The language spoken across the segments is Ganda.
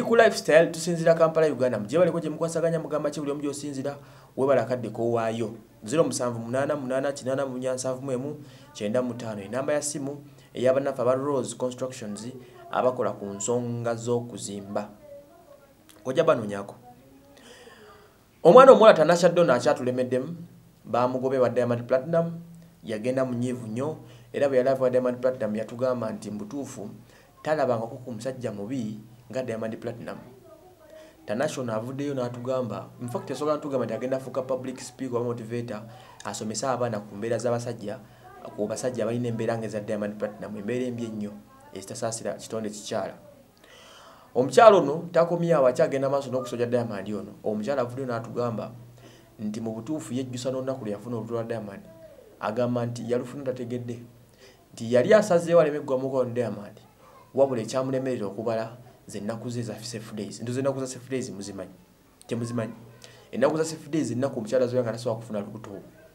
ku lifestyle tusinzira Kampala Uganda muje baliko gye mukwasaganya mugamba ki buli omu osinzira webala kadde ko waayo 0788887975 enamba ya simu ey'abanafu aba Rose Constructions abakola ku nsonga z'okuzimba ojja banonyako omwana omuwala Tanasha Donna akyatulemeddemu bamugobe wa Diamond Platinum yagenda munyivu nnyo era bwe yalava wa Diamond Platinum yatugamba nti mbutuufu talabangako ku musajja mubi nga Diamond Platinum. Tanasha avuddeyo n'atugamba in fact yasobola ntugamba nti agenda afuuka public speaker wa motivator asomesa abaana ku mbeera z'abasajja ku basajja abalina embeera ng'eza Diamond Platinum embeera embi ennyo ezitasaasira kitonde kikyala. Omukyalo ono takomye awo akyagenda maaso n'okusoja Diamond ono. Omukyala avuddeyo n'atugamba nti mu butuufu yejjusa n'olunaku lwe yafuna olutula Diamond agamba nti yalufuna tategedde nti yali asazeewo alemeggwamuko ne Diamond wabula ekyamulemerera okubala zennaku ze za safe days. Ndo zennaku za safe days muzimanyi temuzimanyi ennaku za safe days ennaku omukyala zoya nga tasobola kufuna lubuto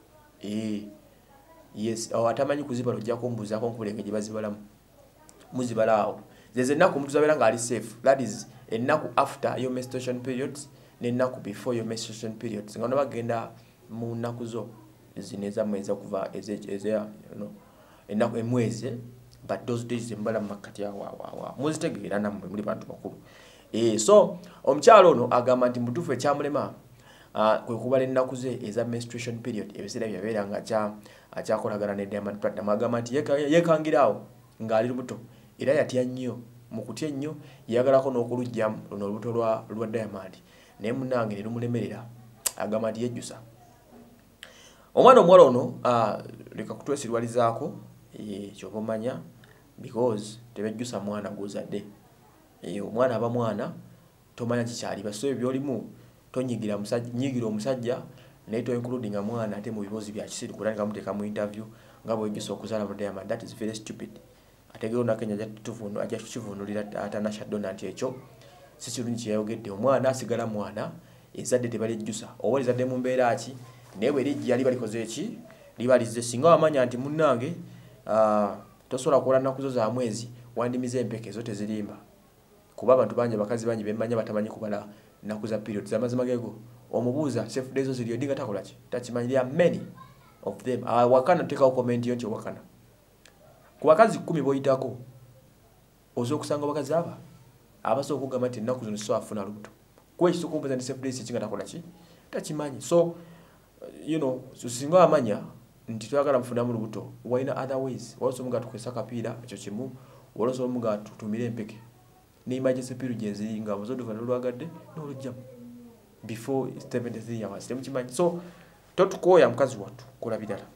yes atamanyi kuzibala ojja kumbuzaako nkubulenga gye bazibalamu muzibalaawo zezennaku omuntu zabeera nga ali safe that is ennaku after your menstruation periods n'ennaku before your menstruation periods nga bagenda mu nnaku zo zino ezamwezi kuva ennaku emwezi but those days embala makati awo muzitegeera nammwe muli bantu bakulu so omukyalo ono agamba nti mutuufu ekyamulema kwe kubala ennaku ze eza menstruation period ebiseera byabeera nga akyakolagana ne Diamond Platinum agamba nti yeekangiraawo ng'ali lubuto era yatya nnyo mu kutya ennyo yagalako n'okulujjamu luno olubuto lwa Diamond naye munnange ne lumulemerera agamba nti yejjusa omwana omuwala ono leka kutwesirwalizaako kyova omanya because tebejjusa mwana gozadde omwana aba mwana tomanya kikyaliba so ebyolimu tonyigira omusajja naye to including mwana ate mu bibozi bya kisiru kulanga muteeka mu interview nga bwejjusa okuzaala mu Diamond that is very stupid ategero na Kenya ajja kukivunulira Tanasha Donna nti ekyo si kirungi kyeyayogedde omwana asigala mwana ezadde tebalejjusa oba ezadde mu mbeera ki naye bwe lijja yali balikoze eki libalize singa wamanya nti munnange tosobola kukola nnaku zo za mwezi wandimiza empeke zo tezirimba kuba abantu bangi bakazi bangi bemmanya batamanyi kubala nnaku za period z'amazima geego omubuuza safe days zo ziri odinga takola ki takimanyi there are many of them wakana tekawo comment yo nti wakana ku bakazi 10 boyitako ozokusanga bakazi abasobola okugamba nti ennaku zino so afuna lubuto kwekyo okumbuza nti safe days kinga takola ki takimanyi so singa amanya nti twagala mfunamu lubuto walina other ways waloso mga tukwesa kapiira ekyo kimu waloso mga tutumire empeke ne emergency period ezi nga muzodu vano lwagadde n'olujja before 73 hours temukimanyi so totukoya mukazi wattu kola bidala